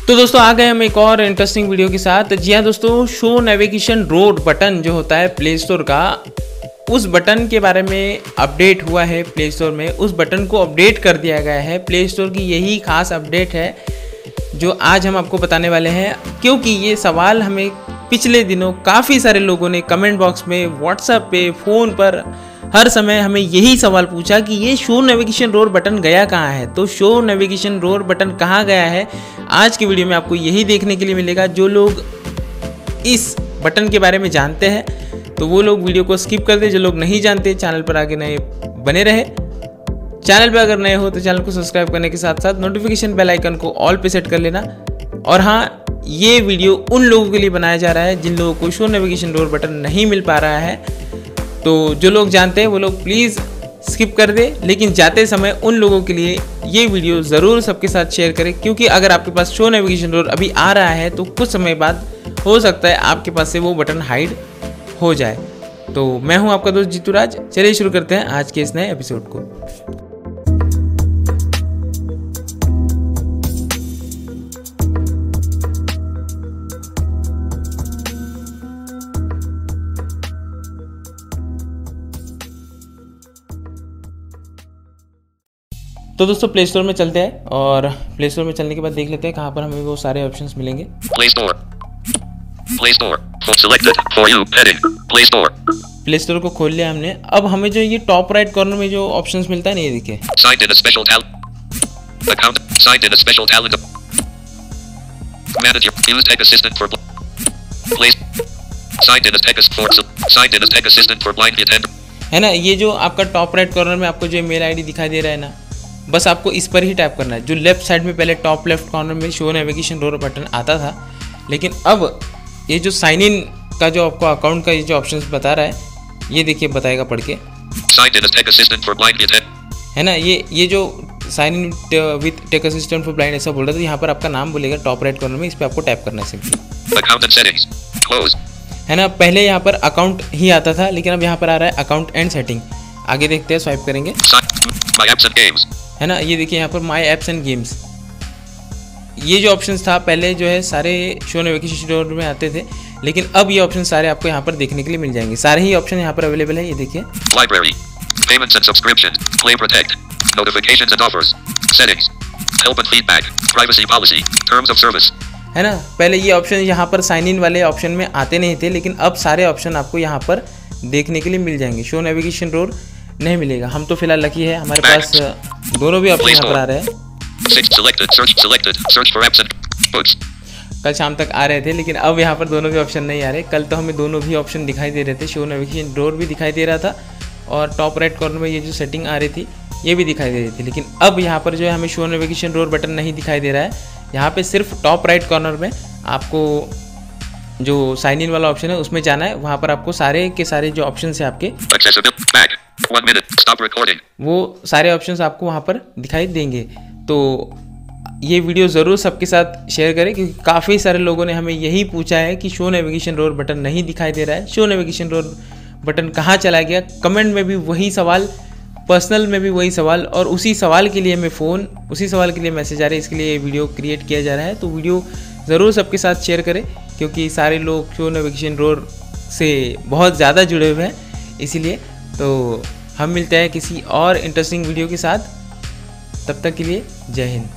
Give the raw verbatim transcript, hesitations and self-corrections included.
तो दोस्तों आ गए हम एक और इंटरेस्टिंग वीडियो के साथ। जी हाँ दोस्तों, शो नेविगेशन रोड बटन जो होता है प्ले स्टोर का, उस बटन के बारे में अपडेट हुआ है प्ले स्टोर में। उस बटन को अपडेट कर दिया गया है। प्ले स्टोर की यही खास अपडेट है जो आज हम आपको बताने वाले हैं, क्योंकि ये सवाल हमें पिछले दिनों काफ़ी सारे लोगों ने कमेंट बॉक्स में, व्हाट्सएप पे, फ़ोन पर हर समय हमें यही सवाल पूछा कि ये शो नेविगेशन रोड बटन गया कहाँ है। तो शो नेविगेशन रोड बटन कहाँ गया है, आज की वीडियो में आपको यही देखने के लिए मिलेगा। जो लोग इस बटन के बारे में जानते हैं तो वो लोग वीडियो को स्किप कर दे, जो लोग नहीं जानते चैनल पर आगे नए बने रहे। चैनल पर अगर नए हो तो चैनल को सब्सक्राइब करने के साथ साथ नोटिफिकेशन बेल आइकन को ऑल पे सेट कर लेना। और हाँ, ये वीडियो उन लोगों के लिए बनाया जा रहा है जिन लोगों को शो नेविगेशन रोड बटन नहीं मिल पा रहा है। तो जो लोग जानते हैं वो लोग प्लीज़ स्किप कर दे, लेकिन जाते समय उन लोगों के लिए ये वीडियो ज़रूर सबके साथ शेयर करें, क्योंकि अगर आपके पास शो नेविगेशन रोड अभी आ रहा है तो कुछ समय बाद हो सकता है आपके पास से वो बटन हाइड हो जाए। तो मैं हूं आपका दोस्त जीतू राज। चलिए शुरू करते हैं आज के इस नए एपिसोड को। तो दोस्तों प्ले स्टोर में चलते हैं और प्ले स्टोर में चलने के बाद देख लेते हैं कहाँ पर हमें वो सारे ऑप्शंस मिलेंगे। Play Store. Play Store. Selected for you. Heading. Play Store. Play Store को खोल लिया हमने। अब हमें जो ये टॉप राइट कॉर्नर में जो ऑप्शंस मिलता है ना, ये देखिए, Signed in a special talent. Account. Signed in a special talent. Manager. Use Tech Assistant for. Place. Signed in as Tech Assistant for. Signed in as Tech Assistant for blind attender. है ना, ये जो आपका top right corner में आपको जो mail ID दिखाई दे रहा है ना, बस आपको इस पर ही टैप करना है। जो लेफ्ट साइड में पहले टॉप लेफ्ट कॉर्नर में शो नेविगेशन रोड बटन आता था, लेकिन अब ये जो साइन इन का जो आपको अकाउंट का ये जो ऑप्शंस बता रहा है, ये देखिए बताएगा पढ़ के। Signed in as Tech Assistant for blind attender. है ना, ये ये जो sign in with tech assistant for blind ऐसा बोल रहा था, यहाँ पर आपका नाम बोलेगा टॉप राइट कॉर्नर में, इस पर आपको टैप करना है simply. Account and settings. Close. है ना, पहले यहाँ पर अकाउंट ही आता था, लेकिन अब यहाँ पर आ रहा है अकाउंट एंड सेटिंग। आगे देखते हैं, स्वाइप करेंगे। My apps and games. है ना, ये देखिए यहाँ पर माई एप्स एंड गेम्स, ये जो ऑप्शंस था पहले जो है सारे शो नेविगेशन रोड में आते थे, लेकिन अब ये ऑप्शन सारे आपको यहाँ पर देखने के लिए मिल जाएंगे। सारे ही ऑप्शन यहाँ पर अवेलेबल है, ये देखिए। Library. Payments and subscriptions. Play Protect. Notifications and offers. Settings. Help and feedback. Privacy policy. Terms of service. है ना, पहले ये ऑप्शन यहाँ पर साइन इन वाले ऑप्शन में आते नहीं थे, लेकिन अब सारे ऑप्शन आपको यहाँ पर देखने के लिए मिल जाएंगे। शो नेविगेशन रोड नहीं मिलेगा। हम तो फिलहाल लकी है, हमारे पास दोनों भी ऑप्शन यहाँ पर आ रहे हैं। Selected. Search. Selected. Search for apps and books. कल शाम तक आ रहे थे, लेकिन अब यहाँ पर दोनों भी ऑप्शन नहीं आ रहे। कल तो हमें दोनों भी ऑप्शन दिखाई दे रहे थे, शो नेविगेशन रोड भी दिखाई दे रहा था और टॉप राइट कॉर्नर में ये जो सेटिंग आ रही थी ये भी दिखाई दे रही थी। लेकिन अब यहाँ पर जो है हमें शो नेविगेशन रोड बटन नहीं दिखाई दे रहा है। यहाँ पे सिर्फ टॉप राइट कॉर्नर में आपको जो साइन इन वाला ऑप्शन है उसमें जाना है। वहाँ पर आपको सारे के सारे जो ऑप्शन है आपके, One minute. Stop recording. वो सारे ऑप्शंस आपको वहाँ पर दिखाई देंगे। तो ये वीडियो ज़रूर सबके साथ शेयर करें, क्योंकि काफ़ी सारे लोगों ने हमें यही पूछा है कि शो नेविगेशन रोड बटन नहीं दिखाई दे रहा है, शो नेविगेशन रोड बटन कहाँ चला गया। कमेंट में भी वही सवाल, पर्सनल में भी वही सवाल, और उसी सवाल के लिए हमें फ़ोन, उसी सवाल के लिए मैसेज आ रहे हैं। इसके लिए वीडियो क्रिएट किया जा रहा है। तो वीडियो ज़रूर सबके साथ शेयर करें, क्योंकि सारे लोग शो नेविगेशन रोड से बहुत ज़्यादा जुड़े हुए हैं, इसीलिए। तो हम मिलते हैं किसी और इंटरेस्टिंग वीडियो के साथ, तब तक के लिए जय हिंद।